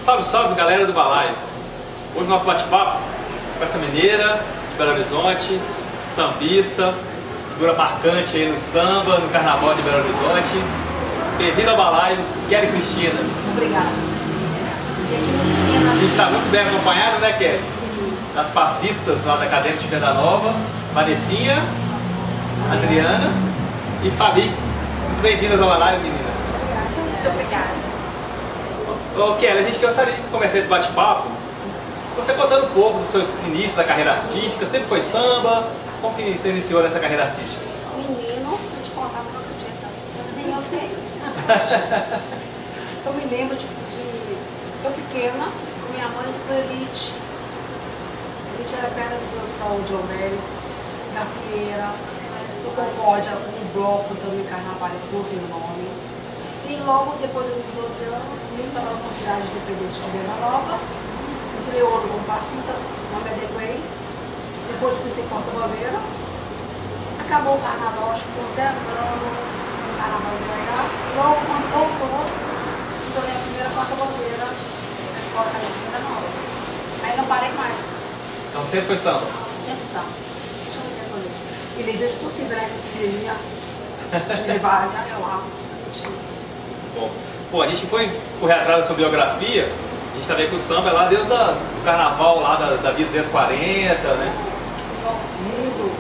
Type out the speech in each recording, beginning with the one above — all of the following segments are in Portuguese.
Salve, salve, galera do Balaio! Hoje o nosso bate-papo com essa mineira de Belo Horizonte, sambista, figura marcante aí no samba, no carnaval de Belo Horizonte. Bem-vindo ao Balaio, Kelly Cristina. Obrigada. A gente está muito bem acompanhado, né, Kelly? Sim. Das passistas lá da Acadêmica de Venda Nova, Vanessinha, Adriana e Fabi. Muito bem-vindas ao Balaio, meninas. Muito obrigada. Ô, Kelly, a gente gostaria de começar esse bate-papo você contando um pouco do seu início da carreira artística. Sempre foi samba? Como que você iniciou nessa carreira artística? Menino, se eu te contar, você não acredita. Nem eu sei. Eu me lembro de eu pequena, com minha mãe foi Elite. Elite era perto do Hospital de Alveres, Gafieira, do Concórdia, um bloco também carnavais, não sei o nome. E logo depois dos 12 anos, eu estava na cidade independente de Venda Nova. Ensinei o ano como passista, não me adequei. Depois fui ser porta-bandeira. Acabou o carnaval, acho que com uns 10 anos, o carnaval de BH. Logo quando voltou, eu tornei a primeira porta-bandeira na escola acadêmica de Venda Nova. Aí não parei mais. Então sempre foi samba? Sempre samba. Deixa eu ver quando. E líder de torcida, né? Pequenininha. De várzea, eu lá. Bom, a gente foi correr atrás da sua biografia. A gente tá vendo que o samba é lá desde o carnaval lá da Via 240, né? Lindo.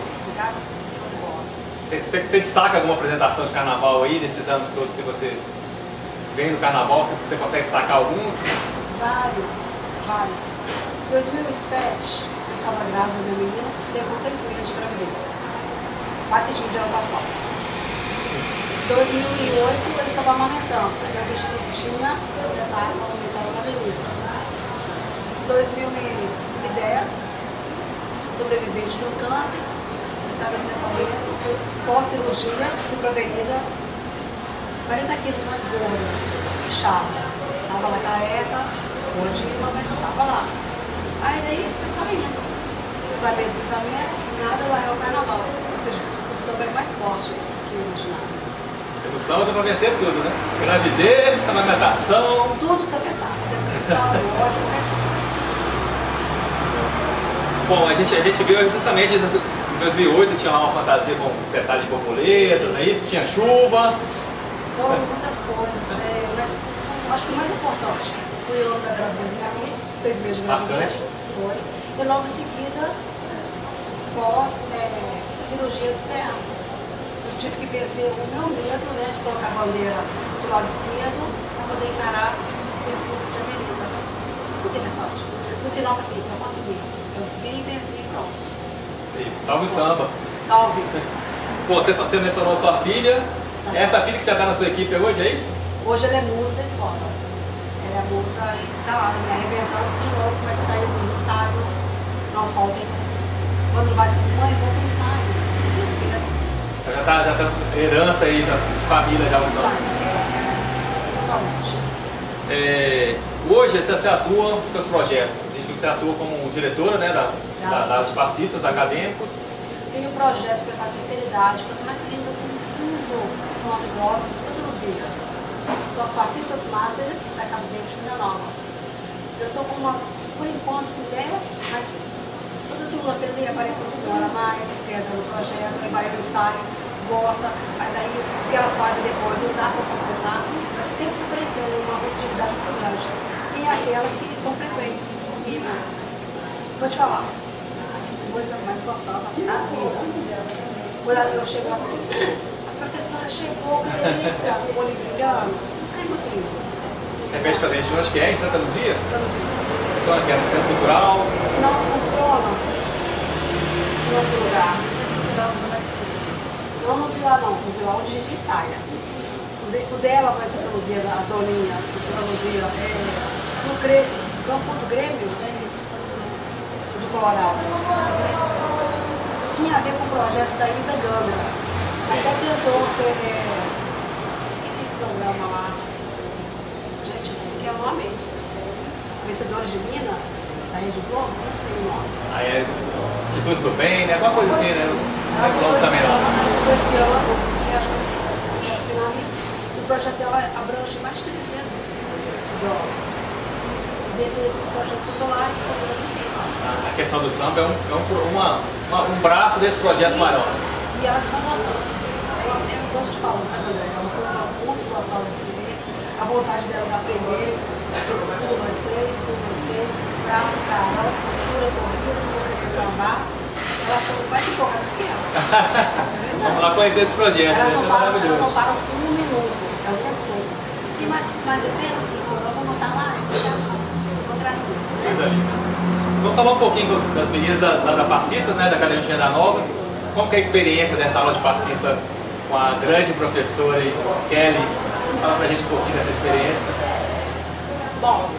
Você destaca alguma apresentação de carnaval aí, desses anos todos que você vem no carnaval? Você consegue destacar alguns? Vários. Em 2007, eu estava grávida da minha menina, que se com 6 meses de gravidez. Participei de anotação. Em 2008, eu estava amamentando. A minha vestido tinha, eu já estava amamentando na menina. Em 2010, sobrevivente do câncer, estava em tratamento, pós-cirurgia, fui prevenida, 40 quilos mais gorda, inchada. Estava lá careca, gordíssima, mas estava lá. Aí daí, eu só indo. Tratamento, nada lá é o carnaval. Ou seja, o samba é mais forte que o imaginário. O samba dá pra vencer tudo, né? Gravidez, amamentação. Tudo que você pensar. Depressão, ódio, qualquer coisa. Bom, a gente viu justamente em 2008, tinha lá uma fantasia com detalhe de borboletas, não é isso? Tinha chuva. Foram muitas coisas, mas acho que o mais importante foi o ano da gravidez da minha mãe, 6 meses de gravidez. Foi. E logo em seguida, pós cirurgia do CA. Eu tive que vencer o meu medo, né, de colocar a bandeira do lado esquerdo para poder encarar esse percurso de avenida. Mas muito interessante. No final, assim, eu consegui. Eu vim e venci e pronto. Salve o samba. Salve. Bom, você mencionou sua filha. É essa filha que já está na sua equipe hoje, é isso? Hoje ela é musa da escola. Ela é musa e está lá, me arrebentando de novo, mas está indo nos ensaios. Não faltem. Quando vai dizer, mãe, vou para o ensaio. Respira. Já tá herança aí de família já o samba. Totalmente. Hoje você atua nos seus projetos. A gente viu que você atua como diretora, né, das passistas acadêmicos. Tem um projeto que é para a terceiridade, coisa mais linda do mundo. São as idosas de Santa Luzia. São as passistas masters da Acadêmica de Venda Nova. Eu estou com umas, por enquanto, com 10, mas toda segunda-feira aparece uma senhora a mais, que entra no projeto, que vai ao ensaio, gosta, mas aí o que elas fazem depois não dá para completar, mas sempre presente uma rotatividade muito grande. Tem aquelas que são frequentes comigo. Vou te falar. Coisa mais gostosa da vida. Quando eu chego assim, a professora chegou, que delícia, o olho brilhando. Ai, muito lindo. Repete pra gente, onde que é? Em Santa Luzia? Santa Luzia. Funciona aqui, é no Centro Cultural? Não funciona em outro lugar. Não vamos ir lá não, vamos ir lá onde a gente ensaia. O delas vai Santa Luzia, as doninhas, Santa Luzia, no campo do Grêmio, do Colorado. Tinha a ver com o projeto da Isa Gâmara. Até tentou ser aquele programa lá. Gente, que é o nome? Vencedores de Minas, da Rede Globo, não sei o nome. Aí é Atitudes do Bem, né? Alguma coisa assim, né? Não é Globo também não. Esse ano, que acho que os finalistas, o projeto dela abrange mais de 300 idosos. dentro desses projetos eu estou lá. A questão do samba é um braço desse projeto maior. E elas são gostosas. Como eu te falo, tá, André? É uma coisa muito gostosa de se ver. A vontade delas aprender, curvas três, braço, carol, postura, sorriso, boca sambar. Elas estão mais empolgadas do que elas. Vamos lá conhecer esse projeto, elas é maravilhoso. Elas não param por um minuto, é o tempo todo. E mais é pena isso, nós vamos mostrar mais, uma gracinha. Vamos falar um pouquinho das meninas da Passista, né, da Academia de Venda Novas. Como que é a experiência dessa aula de passista com a grande professora Kelly? Fala pra gente um pouquinho dessa experiência. Bom,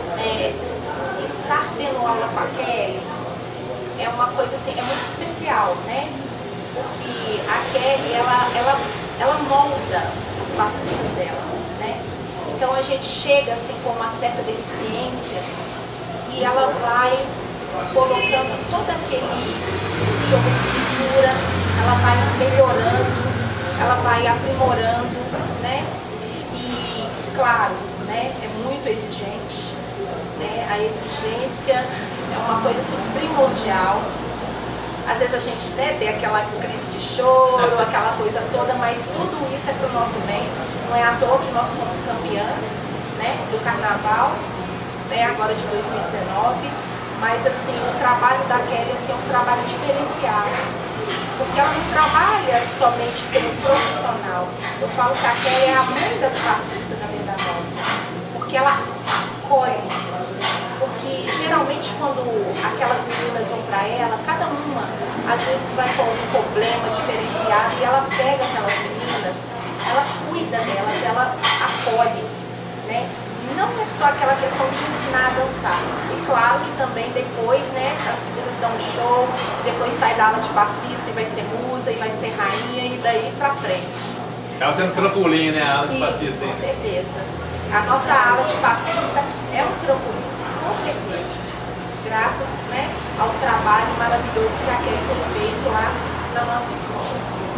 estar tendo aula com a Kelly é uma coisa assim, é muito especial, né? Porque a Kelly, ela molda as passistas dela, né? Então a gente chega assim com uma certa deficiência e ela vai colocando todo aquele jogo de cintura, ela vai melhorando, ela vai aprimorando, né? E, claro, né, é muito exigente, né? A exigência é uma coisa assim, primordial. Às vezes a gente, né, tem aquela crise de choro, aquela coisa toda, mas tudo isso é para o nosso bem. Não é à toa que nós somos campeãs, né, do carnaval, né, agora de 2019. Mas assim, o trabalho da Kelly assim, é um trabalho diferenciado, porque ela não trabalha somente pelo profissional. Eu falo que a Kelly é a mãe das passistas da Venda Nova, porque ela acolhe. Porque geralmente quando aquelas meninas vão para ela, cada uma às vezes vai com um problema diferenciado e ela pega aquelas meninas, ela cuida delas, ela acolhe, né? Não é só aquela questão de ensinar a dançar. E claro que também depois, né, as meninas dão um show, depois sai da aula de passista e vai ser musa, e vai ser rainha, e daí pra frente. Acaba sendo trampolim, né, a aula Sim, de passista. Com certeza. A nossa aula de passista é um trampolim, com certeza. Graças, né, ao trabalho maravilhoso que a Kelly tem feito lá na nossa escola.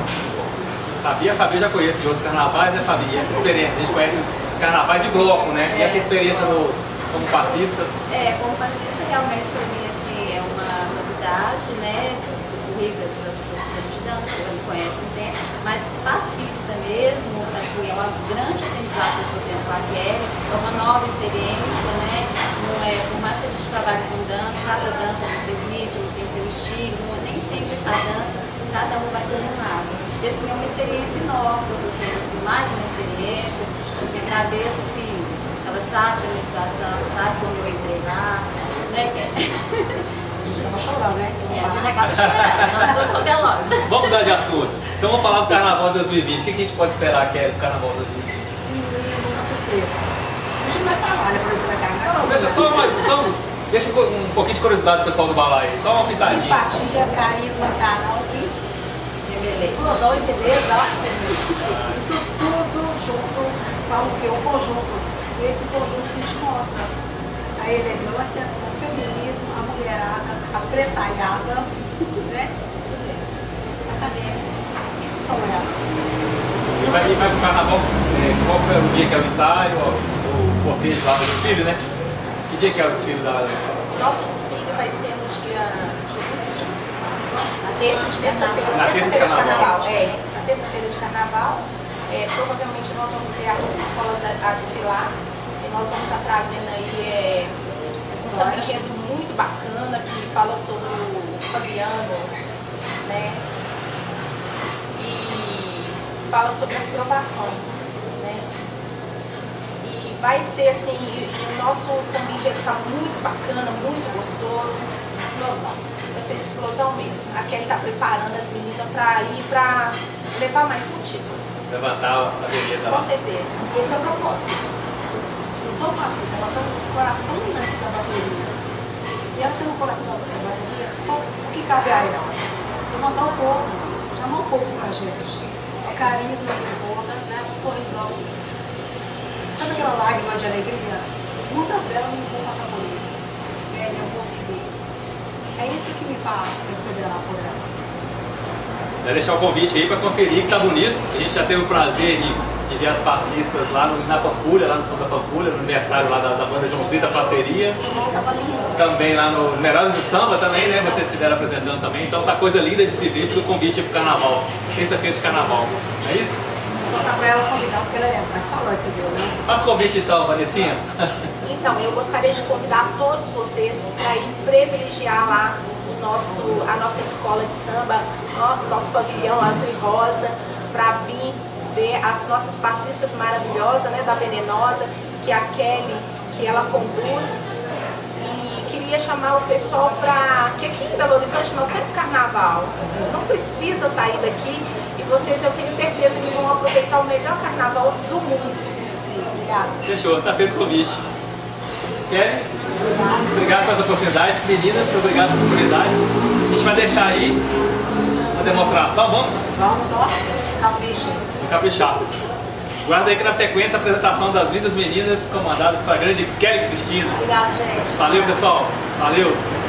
A Fabi já conhece de outros carnavais, né, Fabi? E essa experiência, a gente conhece carnavais de bloco, né? E essa experiência como passista? Como passista realmente para mim assim, é uma novidade, né? Currículo das professores de dança, que eu não conheço um tempo, mas passista mesmo, assim, é uma grande aprendizado que eu estou tendo com a Kelly, é uma nova experiência, né? Não é, por mais que a gente trabalhe com dança, cada dança tem seu ritmo, tem seu estilo, nem sempre a dança, cada um vai ter um lado. E assim, é uma experiência nova, porque assim, mais uma experiência, assim, agradeço, assim, ela sabe da minha situação, sabe como eu entrei lá, né? A gente acaba chorando, né? A gente acaba chorando, nós dois somos velozes. Vamos mudar de assunto. Então vamos falar do Carnaval de 2020. O que a gente pode esperar, Kelly, do Carnaval de 2020? Uma surpresa. A gente não vai falar, né? Por isso vai cair. Não, deixa só mais. Então, deixa um pouquinho de curiosidade pro pessoal do balai aí. Só uma pitadinha. Simpatia, carisma, canal e explosão e beleza, ó. Isso tudo junto, falo que é um conjunto. E esse conjunto que a gente mostra a elegância, o feminismo, a mulherada, a pretalhada, né? Acadêmicos. Isso são elas. E vai pro Carnaval, qual é o dia que é o ensaio, o cortejo lá no desfile, né? Que dia que é o desfile da... Nosso desfile vai ser no dia 25. Na terça-feira. Na terça de carnaval. Na terça-feira de carnaval. Provavelmente nós vamos ser as escolas a desfilar. E nós vamos estar trazendo aí um samba enredo muito bacana que fala sobre o Fabiano, né? E fala sobre as provações, né? E vai ser assim, o nosso samba enredo está muito bacana, muito gostoso. Explosão. Vai ser explosão mesmo. A Kelly está preparando as meninas para ir para levar mais um título. Levantar a avenida lá. Com certeza. Esse é o propósito. Não sou passista, elas são o coração da bateria. E elas sendo o coração da bateria, o que cabe a ela? Levantar o povo, chamar o povo pra gente. O carisma que conta, né? O sorrisão. Sabe aquela lágrima de alegria? Muitas delas não vão passar por isso. Eu consegui. É isso que me faz perseverar por elas. Vou deixar o convite aí para conferir, que tá bonito. A gente já teve o prazer de de ver as passistas lá na Pampulha, lá no Santa Pampulha, no aniversário lá da banda Joãozita Parceria. Também lá no Melhores do Samba também, né? Vocês estiveram apresentando também. Então tá coisa linda de se ver, fica o convite pro carnaval. Terça-feira de carnaval. Não é isso? Vou passar pra ela convidar, porque ela é mais falante, entendeu, né? Faz o convite então, Vanessinha. Então, eu gostaria de convidar todos vocês para ir privilegiar lá a nossa escola de samba, nosso pavilhão azul e rosa, para vir ver as nossas passistas maravilhosas, né, da Venenosa, que a Kelly, que ela conduz. E queria chamar o pessoal para que aqui em Belo Horizonte nós temos carnaval. Não precisa sair daqui e vocês, eu tenho certeza que vão aproveitar o melhor carnaval do mundo. Sim, obrigada. Fechou, tá feito o convite. Kelly, obrigado por essa oportunidade. Meninas, obrigado pela oportunidade. A gente vai deixar aí a demonstração, vamos? Vamos, ó, capricha. Vou caprichar. Guarda aí que na sequência a apresentação das lindas meninas comandadas para a grande Kelly Cristina. Obrigada, gente. Valeu, pessoal. Valeu.